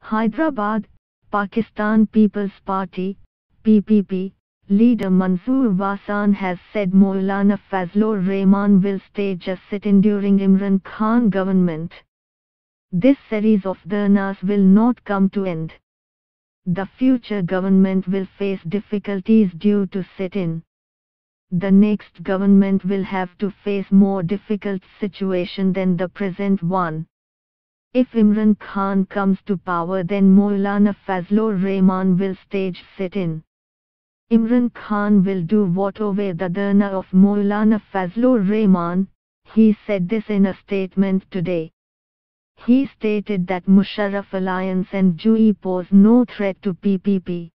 Hyderabad, Pakistan People's Party, PPP, leader Manzoor Vasan has said Maulana Fazlur Rahman will stage a sit-in during Imran Khan government. This series of dharnas will not come to end. The future government will face difficulties due to sit-in. The next government will have to face more difficult situation than the present one. If Imran Khan comes to power, then Maulana Fazlur Rahman will stage sit-in. Imran Khan will do whatever the dharna of Maulana Fazlur Rahman. He said this in a statement today. He stated that Musharraf alliance and Jui pose no threat to PPP.